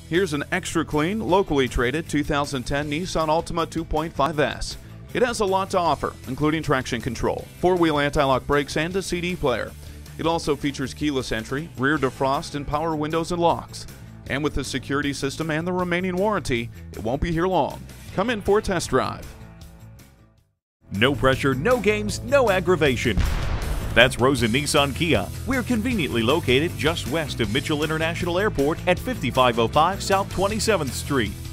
Here's an extra clean, locally traded 2010 Nissan Altima 2.5S. It has a lot to offer, including traction control, four-wheel anti-lock brakes, and a CD player. It also features keyless entry, rear defrost, and power windows and locks. And with the security system and the remaining warranty, it won't be here long. Come in for a test drive. No pressure, no games, no aggravation. That's Rosen Nissan Kia. We're conveniently located just west of Mitchell International Airport at 5505 South 27th Street.